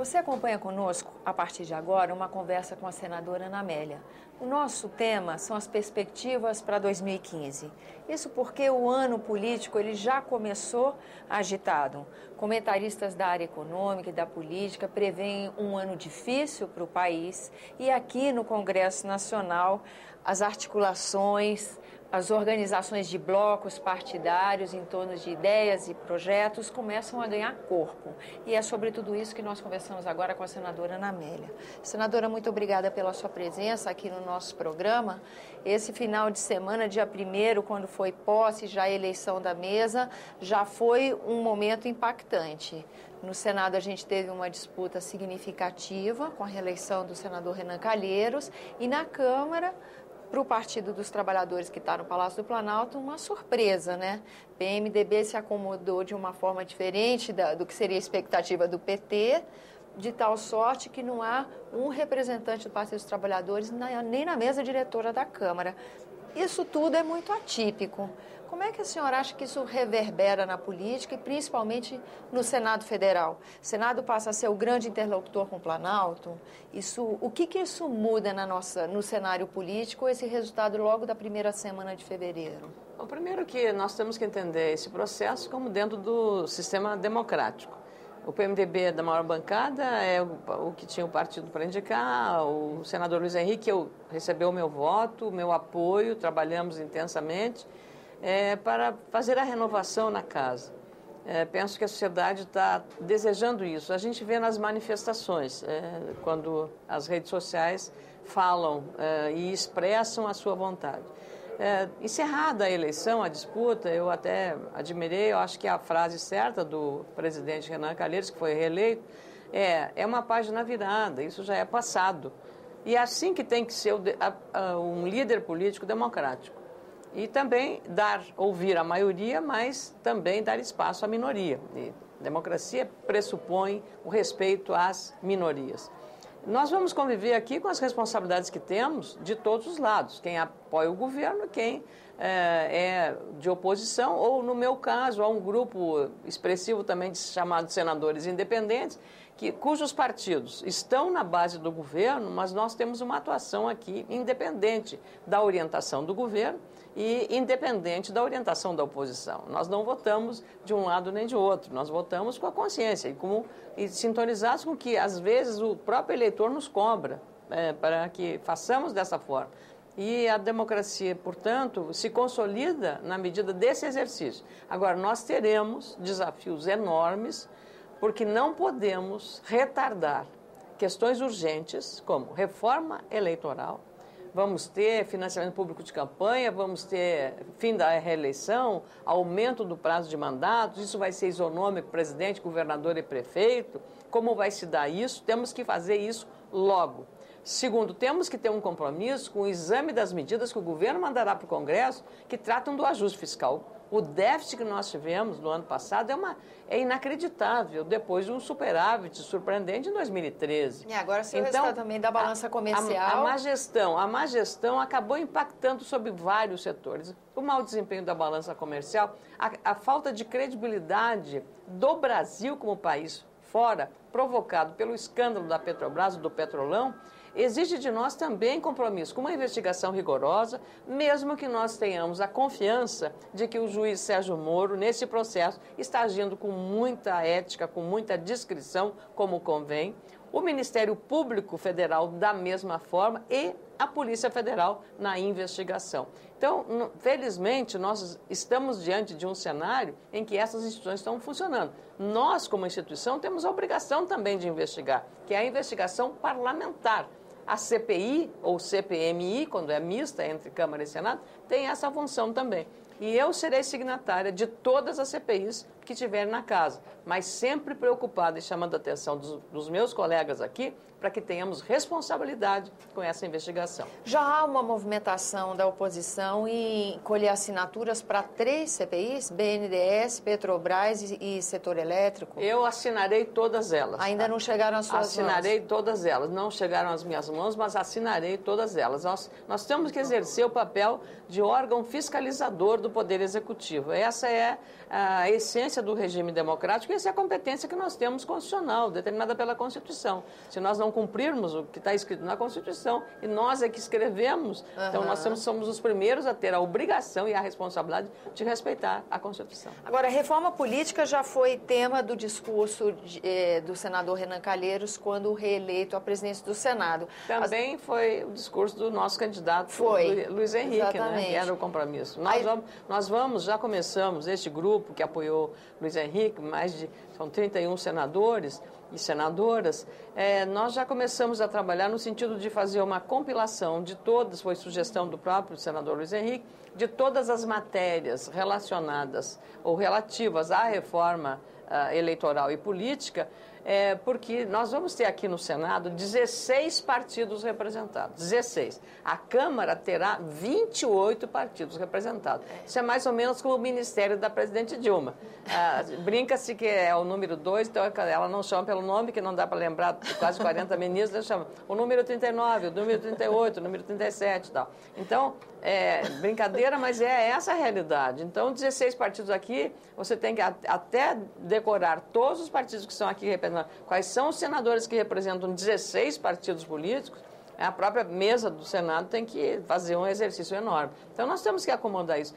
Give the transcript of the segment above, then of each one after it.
Você acompanha conosco, a partir de agora, uma conversa com a senadora Ana Amélia. O nosso tema são as perspectivas para 2015. Isso porque o ano político ele já começou agitado. Comentaristas da área econômica e da política preveem um ano difícil para o país. E aqui no Congresso Nacional, as articulações, as organizações de blocos partidários em torno de ideias e projetos começam a ganhar corpo. E é sobre tudo isso que nós conversamos agora com a senadora Ana Amélia. Senadora, muito obrigada pela sua presença aqui no nosso programa. Esse final de semana, dia 1º, quando foi posse, já a eleição da mesa, já foi um momento impactante. No Senado, a gente teve uma disputa significativa com a reeleição do senador Renan Calheiros e na Câmara, para o Partido dos Trabalhadores que está no Palácio do Planalto, uma surpresa, né? PMDB se acomodou de uma forma diferente do que seria a expectativa do PT, de tal sorte que não há um representante do Partido dos Trabalhadores nem na mesa diretora da Câmara. Isso tudo é muito atípico. Como é que a senhora acha que isso reverbera na política e principalmente no Senado Federal? O Senado passa a ser o grande interlocutor com o Planalto. O que isso muda no cenário político, esse resultado logo da primeira semana de fevereiro? Bom, primeiro que nós temos que entender esse processo como dentro do sistema democrático. O PMDB é da maior bancada, é o que tinha o partido para indicar, o senador Luiz Henrique recebeu o meu voto, o meu apoio, trabalhamos intensamente para fazer a renovação na casa. Penso que a sociedade está desejando isso. A gente vê nas manifestações, quando as redes sociais falam e expressam a sua vontade. Encerrada a eleição, a disputa, eu até admirei, eu acho que a frase certa do presidente Renan Calheiros, que foi reeleito, é uma página virada, isso já é passado. E é assim que tem que ser um líder político democrático. E também ouvir a maioria, mas também dar espaço à minoria. E democracia pressupõe o respeito às minorias. Nós vamos conviver aqui com as responsabilidades que temos de todos os lados, quem apoia o governo, quem é de oposição, ou, no meu caso, há um grupo expressivo também chamado de senadores independentes, cujos partidos estão na base do governo, mas nós temos uma atuação aqui independente da orientação do governo e independente da orientação da oposição. Nós não votamos de um lado nem de outro, nós votamos com a consciência e sintonizados com que, às vezes, o próprio eleitor nos cobra para que façamos dessa forma. E a democracia, portanto, se consolida na medida desse exercício. Agora, nós teremos desafios enormes, porque não podemos retardar questões urgentes, como reforma eleitoral, vamos ter financiamento público de campanha, vamos ter fim da reeleição, aumento do prazo de mandatos, isso vai ser isonômico, presidente, governador e prefeito. Como vai se dar isso? Temos que fazer isso logo. Segundo, temos que ter um compromisso com o exame das medidas que o governo mandará para o Congresso que tratam do ajuste fiscal. O déficit que nós tivemos no ano passado é inacreditável, depois de um superávit surpreendente em 2013. E agora se resultado também da balança comercial. A má gestão acabou impactando sobre vários setores. O mau desempenho da balança comercial, a falta de credibilidade do Brasil como país fora, provocado pelo escândalo da Petrobras, do Petrolão, exige de nós também compromisso com uma investigação rigorosa, mesmo que nós tenhamos a confiança de que o juiz Sérgio Moro, nesse processo, está agindo com muita ética, com muita discrição, como convém, o Ministério Público Federal da mesma forma e a Polícia Federal na investigação. Então, felizmente, nós estamos diante de um cenário em que essas instituições estão funcionando. Nós, como instituição, temos a obrigação também de investigar, que é a investigação parlamentar. A CPI, ou CPMI, quando é mista entre Câmara e Senado, tem essa função também. E eu serei signatária de todas as CPIs que tiverem na casa, mas sempre preocupada e chamando a atenção dos meus colegas aqui para que tenhamos responsabilidade com essa investigação. Já há uma movimentação da oposição em colher assinaturas para 3 CPIs, BNDES, Petrobras e setor elétrico? Eu assinarei todas elas. Ainda não chegaram às suas Assinarei todas elas. Não chegaram às minhas mãos, mas assinarei todas elas. Nós temos que exercer o papel de órgão fiscalizador do Poder Executivo. Essa é a essência competência do regime democrático, essa é a competência que nós temos constitucional, determinada pela Constituição. Se nós não cumprirmos o que está escrito na Constituição, e nós é que escrevemos, então nós somos os primeiros a ter a obrigação e a responsabilidade de respeitar a Constituição. Agora, a reforma política já foi tema do discurso do senador Renan Calheiros quando reeleito à presidência do Senado. Também foi o discurso do nosso candidato Luiz Henrique, né, que era o compromisso. Nós já começamos, este grupo que apoiou Luiz Henrique, são 31 senadores e senadoras, nós já começamos a trabalhar no sentido de fazer uma compilação de todas, foi sugestão do próprio senador Luiz Henrique, de todas as matérias relacionadas ou relativas à reforma eleitoral e política, porque nós vamos ter aqui no Senado 16 partidos representados, 16. A Câmara terá 28 partidos representados. Isso é mais ou menos como o Ministério da Presidente Dilma. Brinca-se que é o número 2, então ela não chama pelo nome, que não dá para lembrar quase 40 ministros, ela chama o número 39, o número 38, o número 37 e tal. Então, brincadeira, mas é essa a realidade. Então, 16 partidos aqui, você tem que até decorar todos os partidos que estão aqui representados, quais são os senadores que representam 16 partidos políticos, a própria mesa do Senado tem que fazer um exercício enorme. Então, nós temos que acomodar isso.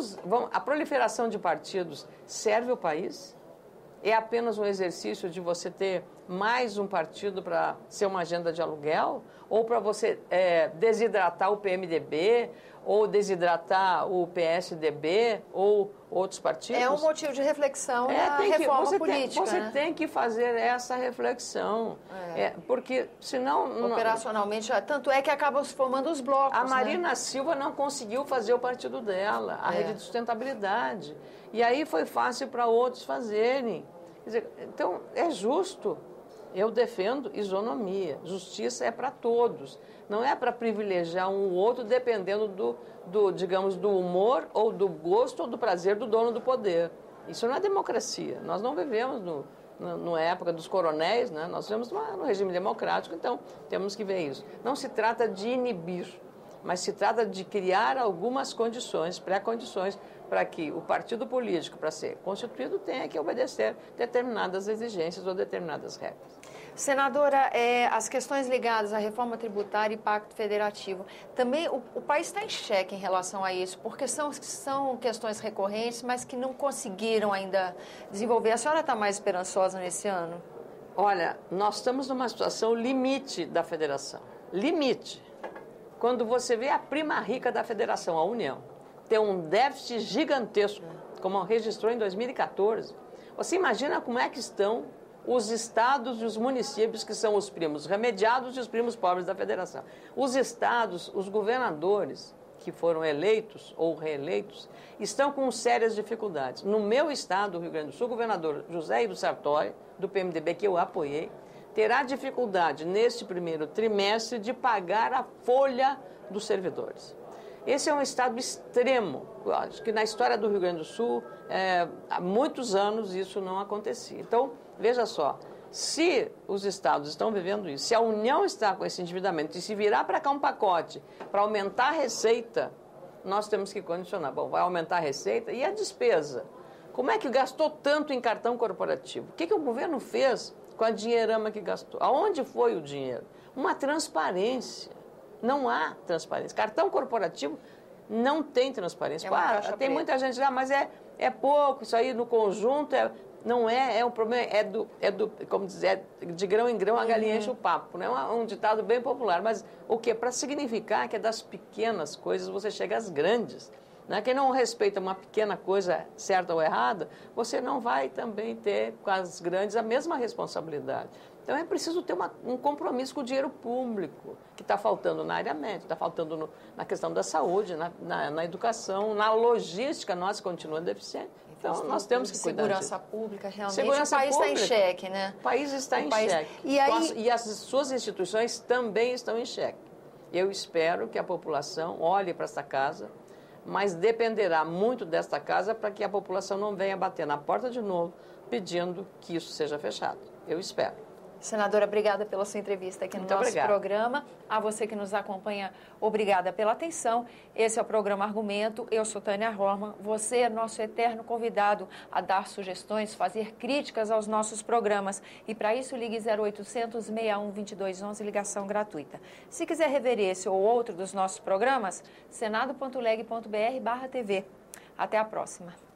A proliferação de partidos serve o país? É apenas um exercício de você ter mais um partido para ser uma agenda de aluguel? Ou para você desidratar o PMDB, ou desidratar o PSDB, ou outros partidos? É um motivo de reflexão na reforma política. Você tem que fazer essa reflexão, porque senão... Operacionalmente, tanto é que acabam se formando os blocos. A Marina Silva não conseguiu fazer o partido dela, a Rede de Sustentabilidade. E aí foi fácil para outros fazerem. Quer dizer, então, é justo. Eu defendo isonomia. Justiça é para todos. Não é para privilegiar um ou outro dependendo digamos, do humor ou do gosto ou do prazer do dono do poder. Isso não é democracia. Nós não vivemos na época dos coronéis, né? Nós vivemos no regime democrático, então temos que ver isso. Não se trata de inibir, mas se trata de criar algumas condições, pré-condições, para que o partido político, para ser constituído, tenha que obedecer determinadas exigências ou determinadas regras. Senadora, as questões ligadas à reforma tributária e pacto federativo, também o país está em xeque em relação a isso, porque são questões recorrentes, mas que não conseguiram ainda desenvolver. A senhora está mais esperançosa nesse ano? Olha, nós estamos numa situação limite da federação. Limite. Quando você vê a prima rica da federação, a União, ter um déficit gigantesco, como registrou em 2014, você imagina como é que estão os estados e os municípios, que são os primos remediados e os primos pobres da federação. Os estados, os governadores que foram eleitos ou reeleitos, estão com sérias dificuldades. No meu estado, o Rio Grande do Sul, o governador José Ivo Sartori, do PMDB, que eu apoiei, terá dificuldade neste primeiro trimestre de pagar a folha dos servidores. Esse é um estado extremo. Acho que na história do Rio Grande do Sul, há muitos anos isso não acontecia. Então, veja só, se os estados estão vivendo isso, se a União está com esse endividamento e se virar para cá um pacote para aumentar a receita, nós temos que condicionar. Bom, vai aumentar a receita e a despesa. Como é que gastou tanto em cartão corporativo? O que o governo fez com a dinheirama que gastou? Aonde foi o dinheiro? Uma transparência. Não há transparência. Cartão corporativo não tem transparência. Tem muita gente lá, mas é pouco, isso aí no conjunto não é um problema, como dizer, de grão em grão a galinha enche o papo, né? Um ditado bem popular, mas o quê? Para significar que é das pequenas coisas você chega às grandes. Né? Quem não respeita uma pequena coisa certa ou errada, você não vai também ter com as grandes a mesma responsabilidade. Então, é preciso ter um compromisso com o dinheiro público, que está faltando na área médica, está faltando na questão da saúde, na educação, na logística nossa continua deficiente. Então, nós temos que cuidar disso. Segurança pública, realmente, o país está em xeque, né? O país está em xeque. E as suas instituições também estão em xeque. Eu espero que a população olhe para esta casa, mas dependerá muito desta casa para que a população não venha bater na porta de novo pedindo que isso seja fechado. Eu espero. Senadora, obrigada pela sua entrevista aqui no nosso programa. A você que nos acompanha, obrigada pela atenção. Esse é o programa Argumento. Eu sou Tânia Horman. Você é nosso eterno convidado a dar sugestões, fazer críticas aos nossos programas. E para isso, ligue 0800 61 2211, ligação gratuita. Se quiser rever esse ou outro dos nossos programas, senado.leg.br/TV. Até a próxima.